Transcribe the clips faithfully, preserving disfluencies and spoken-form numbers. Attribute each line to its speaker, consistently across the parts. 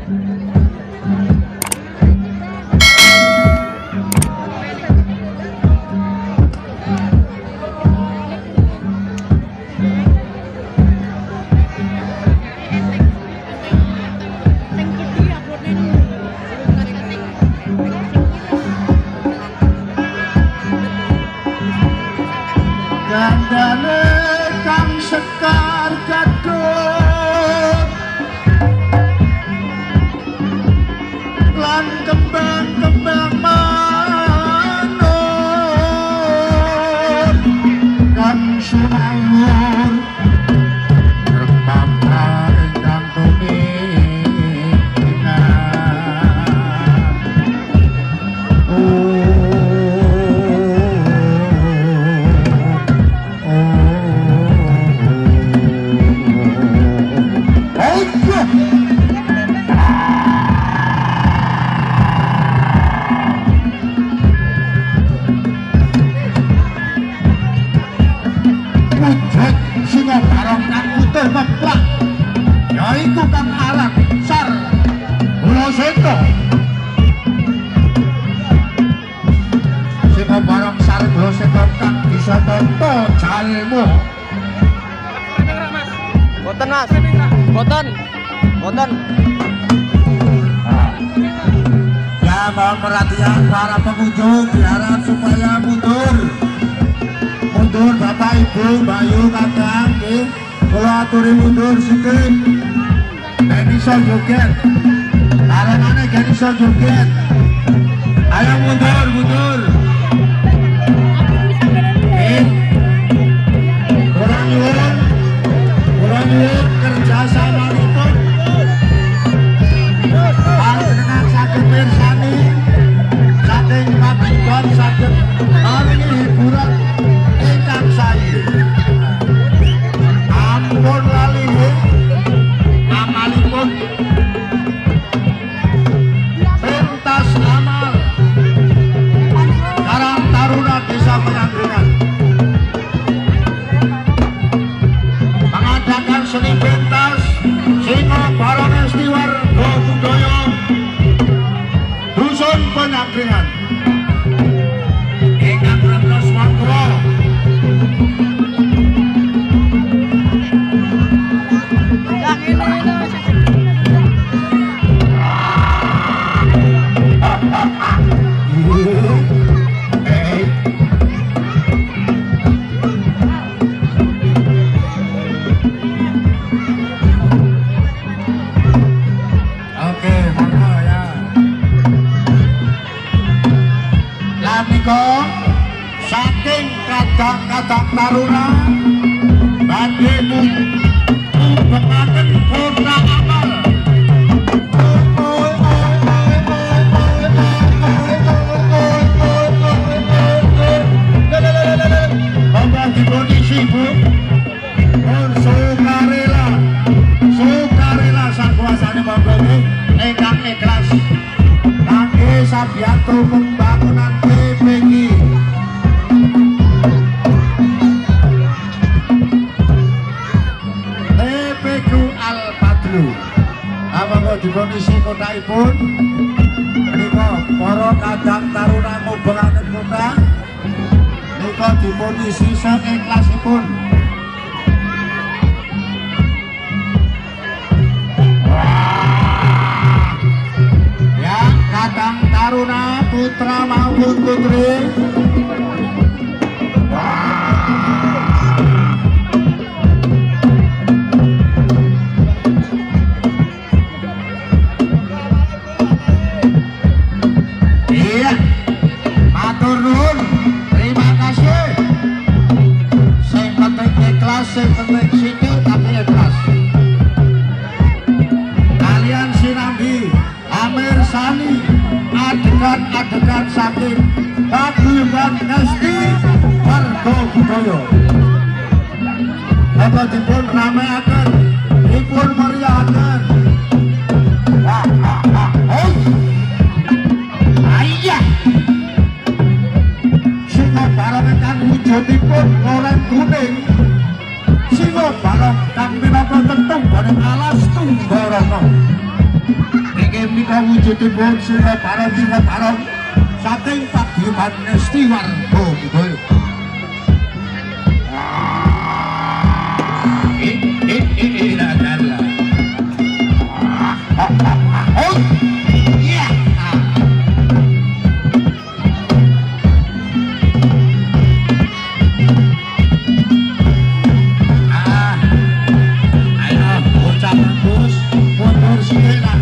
Speaker 1: Gandane kang sekar gadut lan kembang-kembang manur kang suwur rembaka ingkang tumingan oh singa barong kang utuh meplak yaiku kang arak sar kula seta singa barong sar kula seta kang bisa tonto jalmu boten mas boten boten ya mohon perhatian para pengunjung diharap supaya mundur mundur Bapak Ibu Bayu Kakang nggih kula aturi mundur sithik nek iso joget karengane gen iso joget ayo mundur mundur eh kula nyuwun kula nyuwun kerjasamanipun panjenengan saged mirsani saking paguyuban saged maringi hiburan ingkang sae ampun lali amalipun pentas amal Karang Taruna Desa Penanggalan mengadakan seni pentas Singo Barong Estiwarga Budaya Dusun Penanggalan ingkang retos mangga saking kadang-kadang taruna badhe mubengaken kota amal Bapak dipundisi Bu sukarela sukarela sakuasane Bapak ingkang ikhlas kangge sabiyantu pembangunan P P G P P G Al-Badru apakah di kondisi kotaipun menika para kadang taruna mubengaken kota menika di kondisi seikhlasipun ya kadang taruna putra maupun putri iya matur nuwun terima kasih sing penting ikhlas sing penting sikil tapi ikhlas kalian sinambi Amir Sani adegan-adegan saking paguyuban Ngesti Warga Budaya apa dipun rameaken dipun meriahaken ayah Singo Barong kang wujudipun oranye kuning Singo Barong kang minangka tentung bareng alas Tunggarana menika wujudipun Sila Barong Sila Barong saking Paguyuban Ngestiwarga Budaya. Eh eh eh eh la la la. Oh iya. Ah, ayo bocah bagus, mundur sithik lah.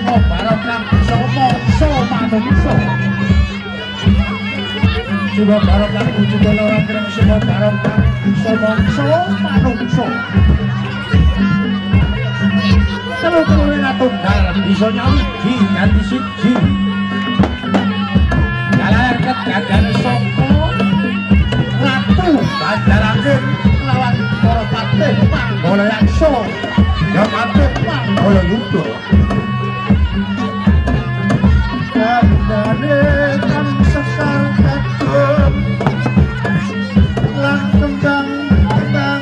Speaker 1: Simo Barokah Somo Soma Manungso. Simo Barokah ujung lorong kreng Simo Barokah Somo Soma Manungso. Telu-telu tunggal bisa nyawiji ganti siji. Jalarket gagan soko Ratu Banjarangin lawan para patih Manggala Yaksa ya patih Manggala Yuda. Dandane kang sekar kadung lan kembang kembang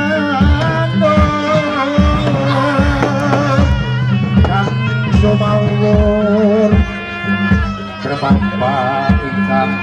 Speaker 1: kang sumawur berbangsa ingkang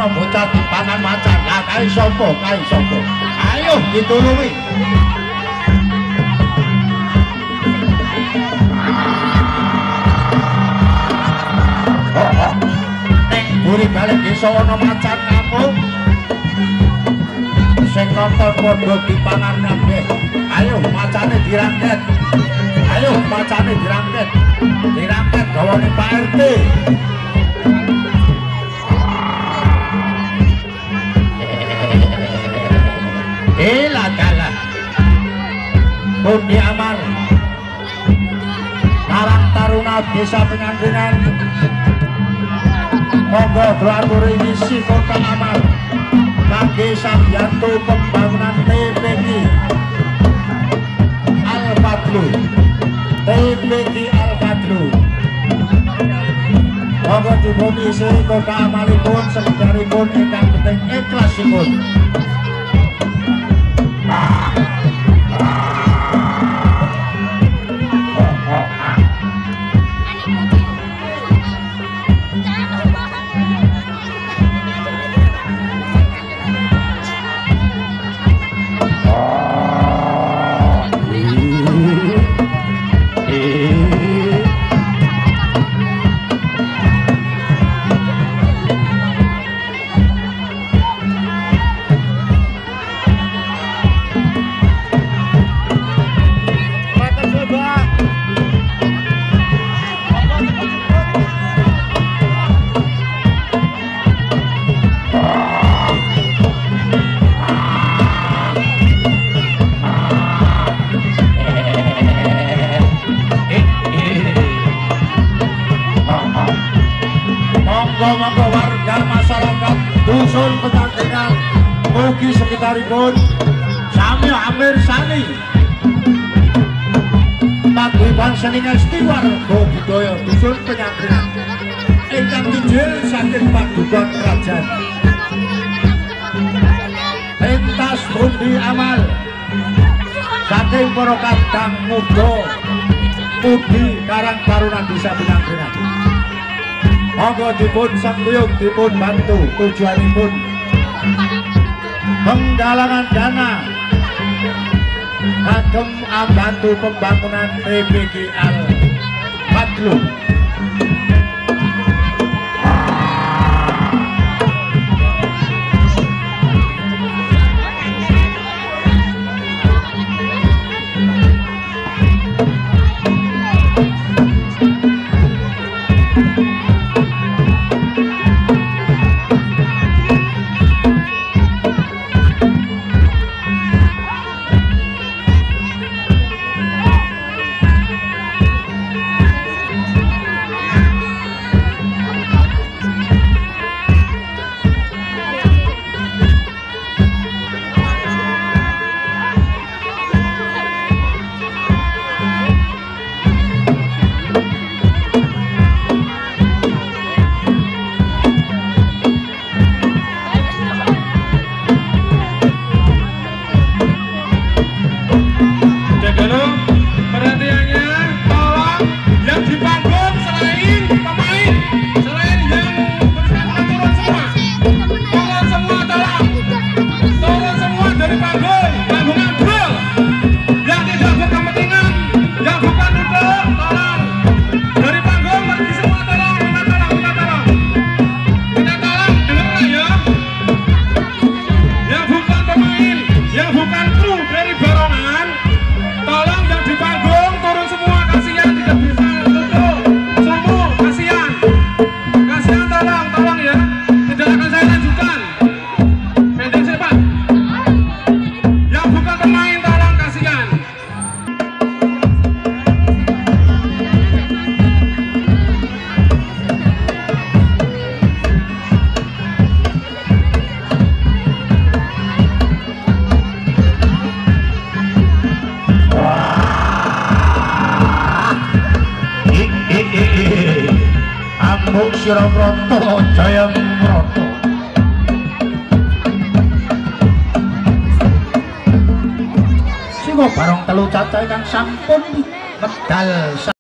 Speaker 1: ana bocah dipangan macan. Lah kae sapa? Kae sapa? Ayo ditulungi. Nek buri balik desa ana macan ngamuk. Sing nonton padha dipangan kabeh. Ayo macane dirangket. Ayo macane dirangket. Dirangket gawane Pak R T. Elah dalah. Budi amal. Karang Taruna Desa Penyangringan. Monggo doa-doa isi kota amal. Kangge Samyanto pembangunan T P G Al-Fadlu. T P G Al-Fadlu. Monggo dipun isi kota amalipun sekedaripun ingkang penting ikhlasipun. Monggo-monggo warga masyarakat dusun Penyangringan mugi sekitaripun sami amir sani paguyuban seni ngesti warga budaya dusun Penyangringan ingkang injil saking paduka kerajaan pentas budi amal saking para kadang muda mudi Karang Taruna Desa Penyangringan. Monggo dipun sangguyung dipun bantu tujuanipun penggalangan dana kagem ambantu pembangunan T P G Al-Fadlu. Sirabrata Jayamrata Singo barong telu cacah kang sampun medal